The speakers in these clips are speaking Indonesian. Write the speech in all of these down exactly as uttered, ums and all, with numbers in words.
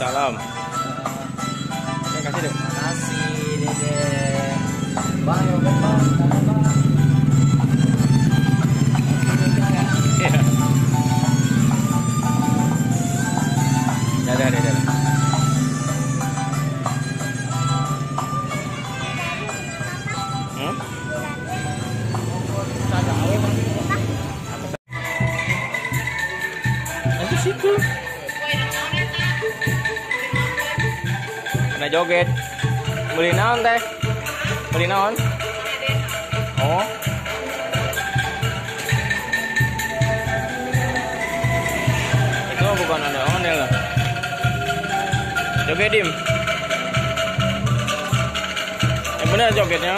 Waalaikumsalam. Yang kasih deh. Kasih Dede. Bang, yoga bang, mana bang? Iya. Dadah, dadah. Hmm? Nanti situ. Kena joget. Beli naon teh? Beli naon? Oh. Itu bukan ondel-ondel lah. Joget dim. Yang benar jogetnya.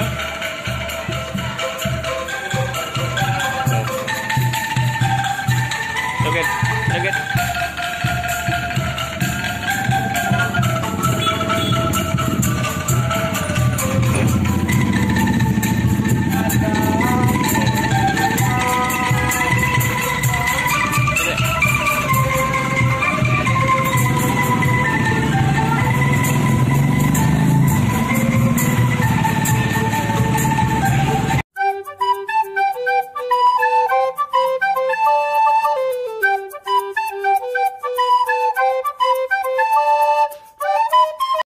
Joget, joget.